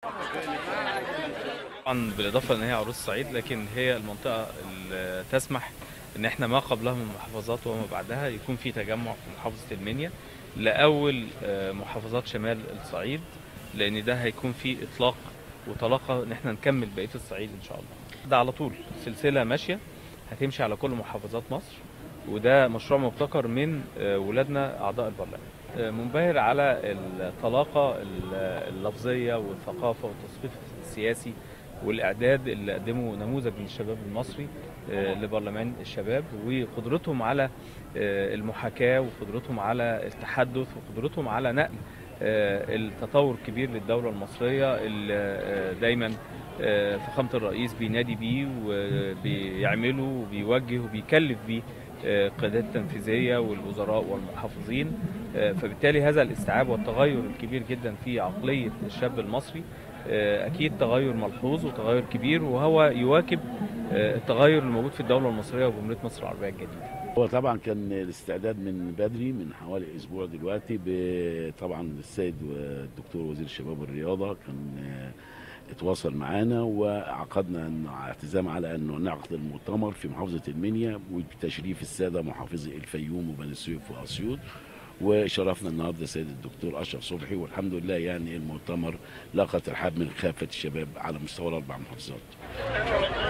طبعا بالاضافه ان هي عروس الصعيد، لكن هي المنطقه اللي تسمح ان احنا ما قبلها من محافظات وما بعدها يكون في تجمع في محافظه المنيا لاول محافظات شمال الصعيد، لان ده هيكون في اطلاق وطلاقه ان احنا نكمل بقيه الصعيد ان شاء الله. ده على طول سلسله ماشيه هتمشي على كل محافظات مصر، وده مشروع مبتكر من ولادنا اعضاء البرلمان. منبهر على الطلاقه اللفظيه والثقافه والتثقيف السياسي والاعداد اللي قدموا نموذج من الشباب المصري لبرلمان الشباب، وقدرتهم على المحاكاه وقدرتهم على التحدث وقدرتهم على نقل التطور الكبير للدوله المصريه اللي دايما فخامه الرئيس بينادي بيه وبيعمله وبيوجه وبيكلف بيه القيادات التنفيذيه والوزراء والمحافظين. فبالتالي هذا الاستيعاب والتغير الكبير جدا في عقليه الشاب المصري اكيد تغير ملحوظ وتغير كبير، وهو يواكب التغير الموجود في الدوله المصريه وجمهوريه مصر العربيه الجديده. هو طبعا كان الاستعداد من بدري، من حوالي اسبوع دلوقتي. طبعا السيد الدكتور وزير الشباب والرياضه كان اتواصل معانا وعقدنا اعتزام على انه نعقد المؤتمر في محافظه المنيا وبتشريف الساده محافظي الفيوم وبني سويف واسيوط، وشرفنا النهارده السيد الدكتور اشرف صبحي، والحمد لله يعني المؤتمر لقى ترحاب من كافه الشباب على مستوى الاربع محافظات.